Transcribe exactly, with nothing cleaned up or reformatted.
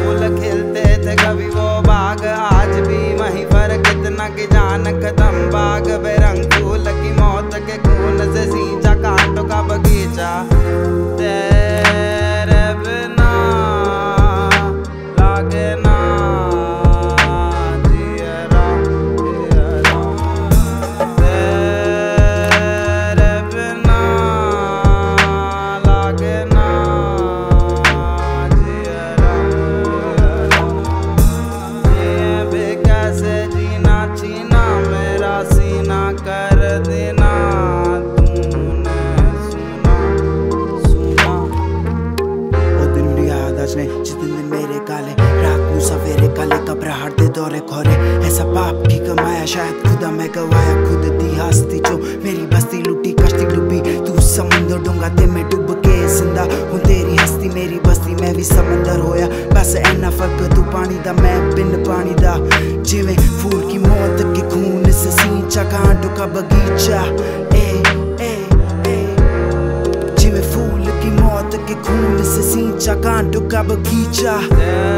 फूल खिलते थे कभी वो बाग, आज भी वहीं पर कितना की जान खत्म बाग। बेरंग फूल की मौत के खून से सींचा कांटों का बगीचा, तेरे बिना लागे ना जियरा जियरा, तेरे बिना लागे ना जियरा जियरा। जिए भी कैसे जीना छीना मेरा सीना कर देना, तूने सुना सुना। वो दिन मेरी याद आज नहीं जिस दिन दिन मेरे काले, रात को सवेरे काले घबराहट दे दौरे खोरे। ऐसा पाप की कमाया शायद खुदा मैं गवाया, खुद दी हस्ती जो मेरी बस्ती लुटी कश्ती डूबी। तू समुंदर डूंगा ते मैं डूब के जिंदा हूँ, तेरी हस्ती मेरी बस्ती मैं भी समंदर होया। बस ऐना फर्क तू पानी दा मैं बिन पानी दा, जिवें फूल की मौत के खून से सींचा कांटों का बगीचा। ए ए ए जिवें फूल की मौत के खून से सींचा कांटों का बगीचा।